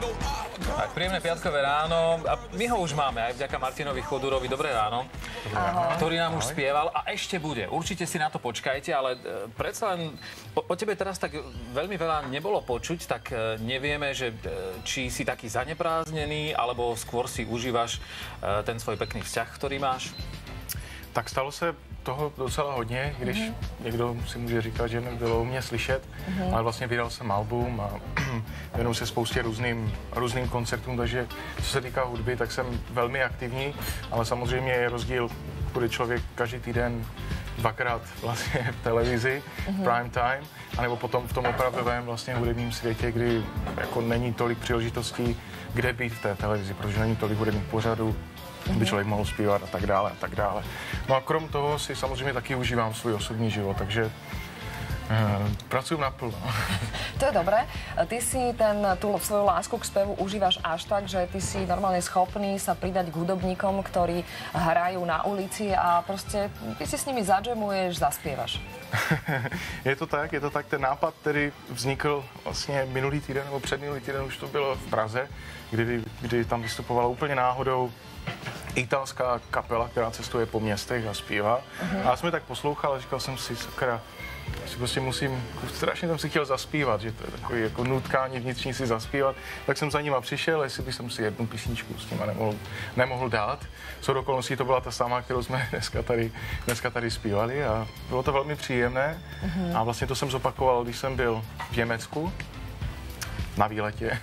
Tak, príjemné piatkové ráno. A my ho už máme aj vďaka Martinovi Chodurovi. Dobré ráno. Ktorý nám už spieval a ešte bude. Určite si na to počkajte, ale predsa len o tebe teraz tak veľmi veľa nebolo počuť, tak nevieme, že či si taký zaneprázdnený, alebo skôr si užívaš ten svoj pekný vzťah, ktorý máš. Tak stalo se toho docela hodně, když někdo si může říkat, že nebylo u mě slyšet, ale vlastně vydal jsem album a věnuju se spoustě různým koncertům, takže co se týká hudby, tak jsem velmi aktivní, ale samozřejmě je rozdíl, bude člověk každý týden dvakrát vlastně v televizi, prime time, anebo potom v tom opravdovém vlastně hudebním světě, kdy jako není tolik příležitostí, kde být v té televizi, protože není tolik hudebních pořadů, aby člověk mohl zpívat a tak dále a tak dále. No a krom toho si samozřejmě taky užívám svůj osobní život, takže pracujem naplno. To je dobré. Ty si tú svoju lásku k spevu užívaš až tak, že ty si normálne schopný sa pridať k hudobníkom, ktorí hrajú na ulici a proste ty si s nimi zadžemuješ, zaspievaš. Je to tak. Ten nápad, který vznikl vlastně minulý týden, nebo předminulý týden už to bylo v Praze, kdy tam vystupovala úplně náhodou italská kapela, která cestuje po městech a zpívá. A já jsem je tak poslouchal a říkal jsem si, sakra, prostě strašně jsem si chtěl zaspívat, že to je takový jako nutkání vnitřní si zaspívat, tak jsem za nima přišel, jestli bych si jednu písničku s nima nemohl dát. Shodou okolností to byla ta sama, kterou jsme dneska tady zpívali a bylo to velmi příjemné. A vlastně to jsem zopakoval, když jsem byl v Německu na výletě.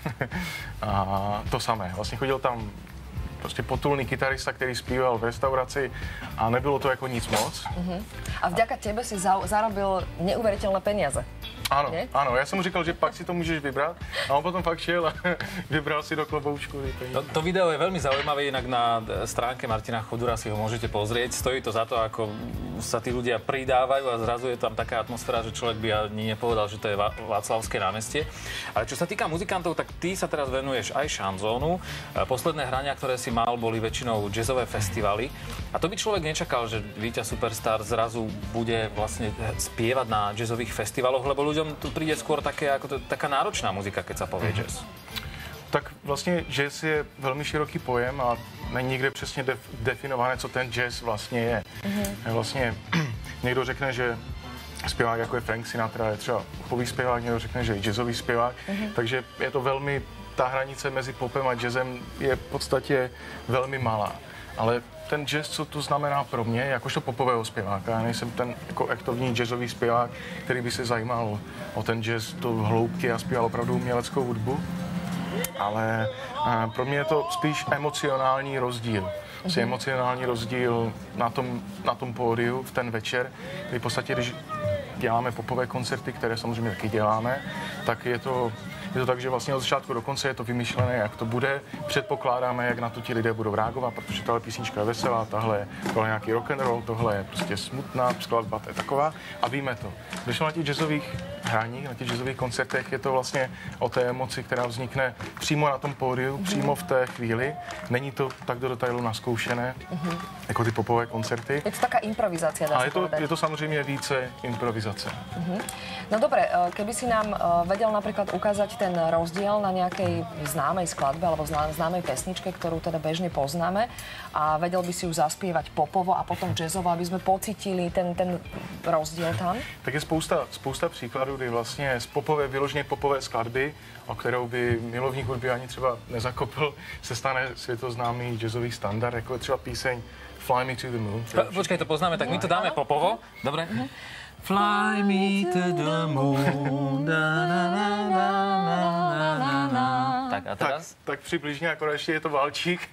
A to samé, vlastně chodil tam prostě potulný kytarista, který zpíval v restauraci a nebylo to jako nic moc. A vďaka tebe si zarobil neuveriteľné peniaze. Áno, ja som mu říkal, že pak si to môžeš vybrať a on potom fakt šiel a vybral si do kloboučku. To video je veľmi zaujímavé, inak na stránke Martina Chodura si ho môžete pozrieť. Stojí to za to, ako sa tí ľudia pridávajú a zrazu je tam taká atmosféra, že človek by ani nepovedal, že to je Václavské námestie. Ale čo sa týka muzikantov, tak ty sa teraz venuješ aj šanzónu. Posledné hrania, ktoré si mal, boli väčšinou jazzové festivaly. A to by človek nečakal, že Víťa Superstar zrazu bude vlastne spievať na jazzových festivaloch, lebo ľuďom tu príde skôr taká náročná muzika, keď sa povie jazz. Tak vlastně jazz je velmi široký pojem a není nikde přesně definované, co ten jazz vlastně je. Vlastně někdo řekne, že zpěvák jako je Frank Sinatra je třeba popový zpěvák, někdo řekne, že je jazzový zpěvák, takže je to velmi, ta hranice mezi popem a jazzem je v podstatě velmi malá. Ale ten jazz, co to znamená pro mě, jakožto popového zpěváka, já nejsem ten jako aktivní jazzový zpěvák, který by se zajímal o ten jazz do hloubky a zpíval opravdu uměleckou hudbu, ale pro mě je to spíš emocionální rozdíl. Emocionální rozdíl na tom pódiu v ten večer, kdy v podstatě, když děláme popové koncerty, které samozřejmě taky děláme, tak je to tak, že vlastně od začátku do konce je to vymyšlené, jak to bude. Předpokládáme, jak na to ti lidé budou reagovat, protože tahle písnička je veselá, tohle je nějaký rock and roll, tohle je prostě smutná skladba, to je taková a víme to. Když na těch jazzových hraních, na těch jazzových koncertech je to vlastně o té emoci, která vznikne přímo na tom pódiu, přímo v té chvíli. Není to tak do detailu naskoušené, jako ty popové koncerty. Je to taká improvizácia, dá sa povedať. Je to samozřejmě více improvizace. No dobre, keby si nám vedel napríklad ukázať ten rozdiel na nejakej známej skladbe alebo známej pesničke, ktorú teda bežne poznáme a vedel by si ju zaspievať popovo a potom jazzovo, aby sme pocítili ten rozdiel tam? Tak je spousta příkladů, kdy vlastně z vyloženě popové skladby, o kterou by milovník hudby ani třeba nezakopl, se stane světoznámý jazzový standard, jako je třeba píseň Fly Me to the Moon. Počkaj, to poznáme, tak my to dáme popovo. Dobre? Fly me to the moon, da, na, na, na, na, na, na. Tak a teraz? Tak přibližně, akorát ještě je to valčík.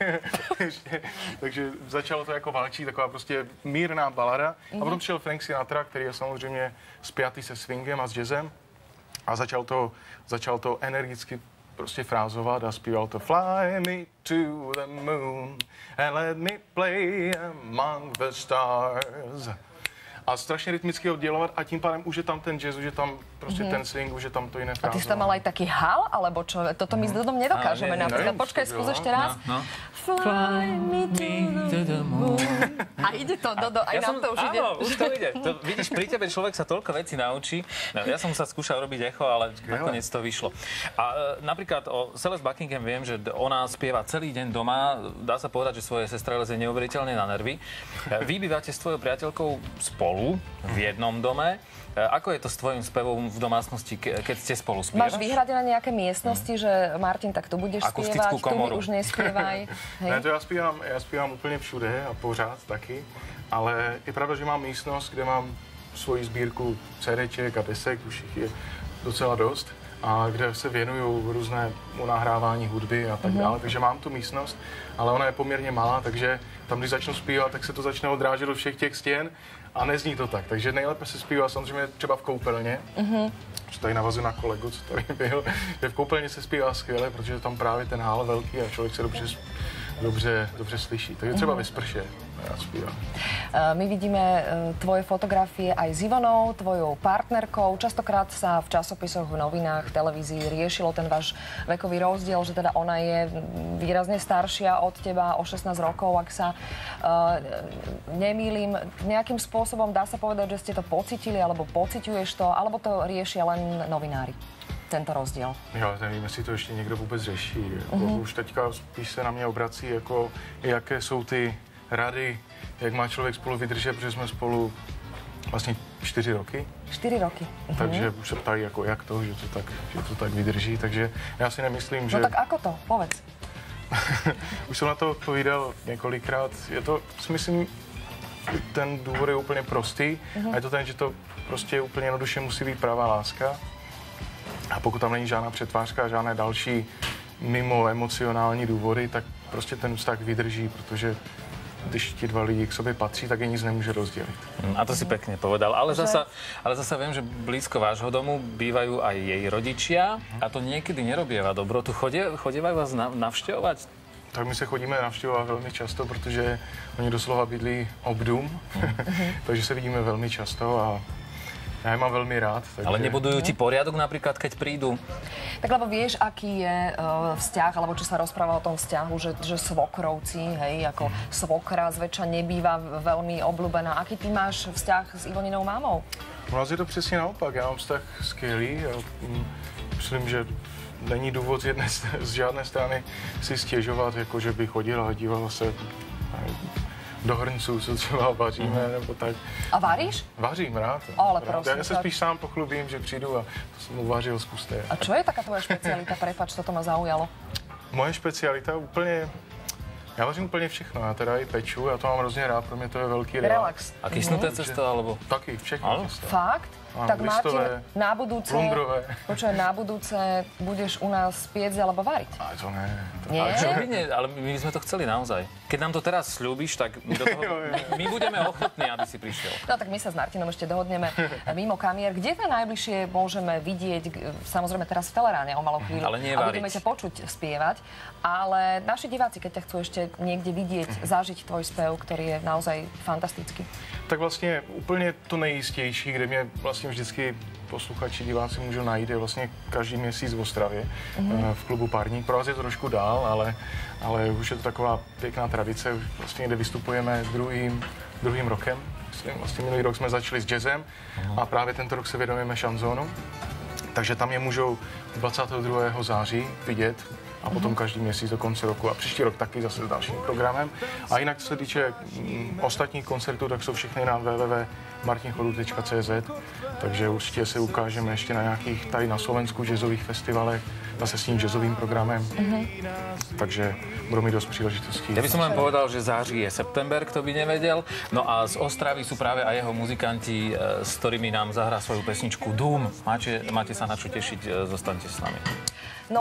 Takže začalo to jako valčík, taková prostě mírná balada. A potom přišel Frank Sinatra, který je samozřejmě spjatý se swingem a s jazzem. A začal to energicky prostě frázovat a zpíval to Fly me to the moon and let me play among the stars. a strašně rytmicky oddělovat a tím pádem už je tam ten jazz, už je tam prostě ten swing, už je tam to jiné A ty si tam mal aj taký hal, alebo čo? Toto my s Dodom nedokážeme napríklad. Počkaj, skús ešte raz. Fly me to the moon. A ide to, Dodo, aj nám to už ide. Áno, už to ide. Vidíš, pri tebe človek sa toľko vecí naučí. No, ja som sa skúšal robiť echo, ale nakoniec to vyšlo. A napríklad o Celeste Buckingham viem, že ona spieva celý deň doma. Dá sa povedať, že svoje sestre lezie neuveriteľne na nervy. Vy bývate s tvojou priateľkou spolu v jednom dome. Ako je to s tvojím spevom v domácnosti, keď ste spolu spievaš? Máš vyhradené nejaké miestnosti, že Martin, tak tu budeš spievať, tu mi už nespievaj. Ne, to já zpívám úplně všude a pořád taky, ale je pravda, že mám místnost, kde mám svoji sbírku CDček a desek, už jich je docela dost, a kde se věnuju různému nahrávání hudby a tak dále, takže mám tu místnost, ale ona je poměrně malá, takže tam, když začnu zpívat, tak se to začne odrážet do všech těch stěn a nezní to tak, takže nejlépe se zpívá samozřejmě třeba v koupelně, že tady navazuji na kolegu, co tady byl, že v koupelně se zpívá skvěle, protože je tam právě ten hál velký a člověk se dobře slyší, takže třeba ve sprše. Ja spívam. My vidíme tvoje fotografie aj s Ivonou, tvojou partnerkou. Častokrát sa v časopisoch, v novinách, v televízii riešilo ten váš vekový rozdiel, že teda ona je výrazne staršia od teba o 16 rokov. Ak sa nemýlim, nejakým spôsobom dá sa povedať, že ste to pocitili, alebo pociťuješ to, alebo to riešia len novinári? Tento rozdíl. Já nevím, jestli to ještě někdo vůbec řeší. Už teďka spíš se na mě obrací, jako, jaké jsou ty rady, jak má člověk spolu vydržet, protože jsme spolu vlastně 4 roky. 4 roky. Takže už se ptají, jako, jak to, že to tak vydrží, takže já si nemyslím, že... No tak ako to? Povedz. Už jsem na to odpovídal několikrát. Je to, si myslím, ten důvod je úplně prostý a je to ten, že to prostě úplně jednoduše musí být pravá láska. A pokud tam není žádná přetvářka, žádné další mimo emocionální důvody, tak prostě ten vztah vydrží, protože když ti dva lidi k sobě patří, tak je nic nemůže rozdělit. A to si pekne povedal. Ale zasa viem, že blízko vášho domu bývajú aj jej rodičia a to niekedy nerobieva dobrotu. Chodievajú vás navštevovať? Tak my se chodíme navštěvovat velmi často, protože oni doslova bydlí obdům, takže se vidíme velmi často a ja je mám veľmi rád. Takže... Ale nebudujú ti poriadok napríklad, keď prídu? Tak lebo vieš, aký je vzťah, alebo čo sa rozpráva o tom vzťahu, že svokrovci, hej, ako svokra zväčša nebýva veľmi obľúbená. Aký ty máš vzťah s Ivoninou mámou? U nás je to přesně naopak. Já mám vztah skvělý. Myslím, že není důvod z žádné strany si stěžovat, jako že by chodila a dívala se do hrnců, co třeba vaříme, nebo tak. A varíš? Vařím rád. Ale prosím. Ja sa spíš sám pochlubím, že přijdu a to som uvařil z pusté. A čo je taká tvoja špecialita? Prepáč, toto ma zaujalo. Moje špecialita úplně... Já vařím úplně všechno, já teda i peču, já to mám hrozně rád, pro mě to je velký relax. A kysnuté cesto, alebo? Taky, všechno cesto. Fakt? Áno, tak listové, Martin, na budúce, počuaj, na budúce budeš u nás piec alebo variť? Ale to ne. Nie? Ale my sme to chceli naozaj. Keď nám to teraz sľúbiš, tak my budeme ochotní, aby si prišiel. No tak my sa s Martinom ešte dohodneme mimo kamier. Kde to najbližšie môžeme vidieť? Samozrejme teraz v Teleráne o malou chvíľu. Ale nie a variť. budeme ťa počuť spievať. Ale naši diváci, keď ťa chcú ešte niekde vidieť, zažiť tvoj spev, ktorý je naozaj fantastický. Tak vlastně úplně to nejistější, kde mě vlastně vždycky posluchači, diváci můžou najít, je vlastně každý měsíc v Ostravě, v klubu Parník. Pro vás je to trošku dál, ale už je to taková pěkná tradice, vlastně, kde vystupujeme druhým rokem. Vlastně minulý rok jsme začali s jazzem a právě tento rok se věnujeme šanzónu. Takže tam je můžou 22. září vidět a potom každý měsíc do konce roku a příští rok taky zase s dalším programem. A jinak, co se týče ostatních koncertů, tak jsou všechny na www.martinchodu.cz, takže určitě se ukážeme ještě na nějakých tady na Slovensku jazzových festivalech, zase s tím jazzovým programem. Takže budou mít dost příležitostí. Ja by som len povedal, že září je september, kto by nevedel. No a z Ostravy sú práve aj jeho muzikanti, s ktorými nám zahrá svoju pesničku Doom. Máte sa na čo tešiť, zostaňte s nami.